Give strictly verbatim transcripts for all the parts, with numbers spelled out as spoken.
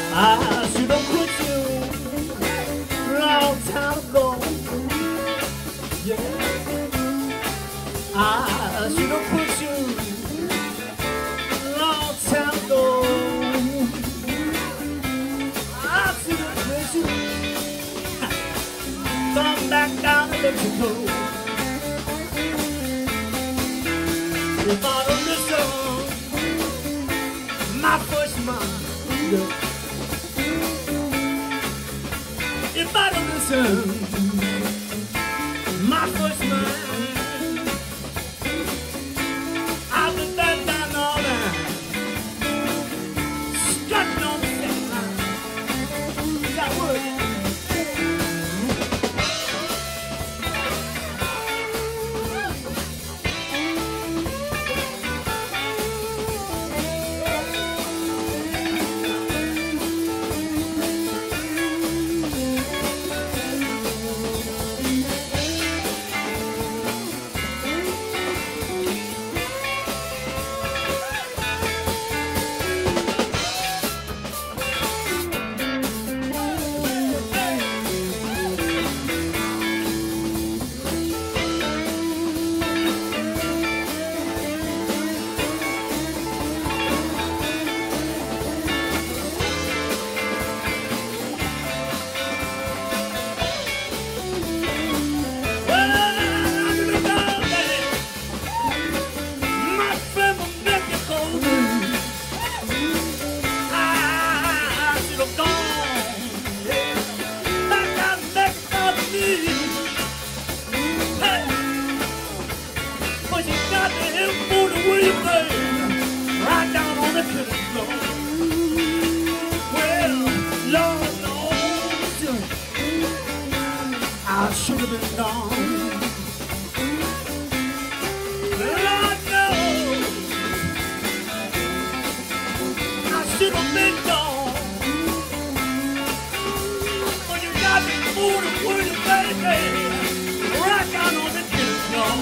I should have quit you long time ago. Yeah, I should have quit you long time ago. I should have quit you. Come back down to Mexico. If I'd have listened my first mind, if I'd have listened my first mind, I'd have been down all that, strutting on the second line. Is that word? I should have been gone. Lord knows I should have been gone. When you got me food and wood, baby, right down on the kitchen floor.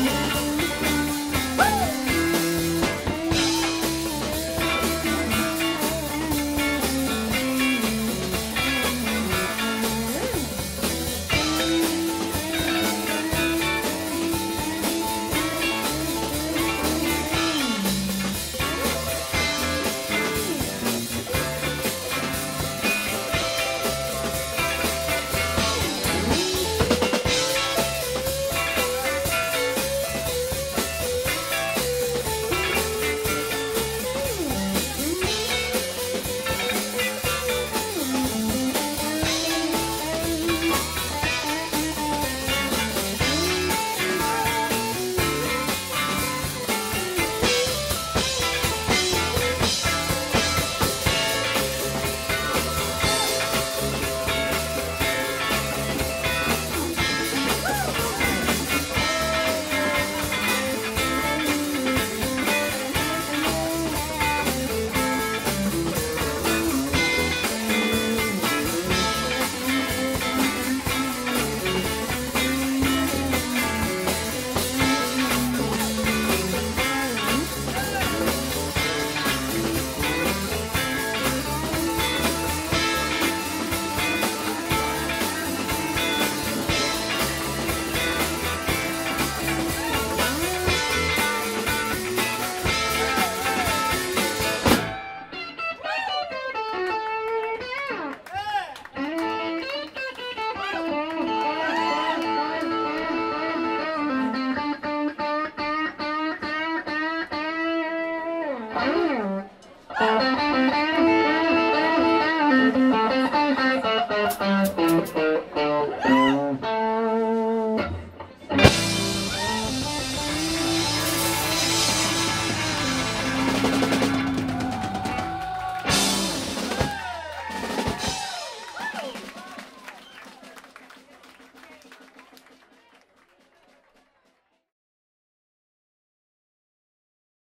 Thank you.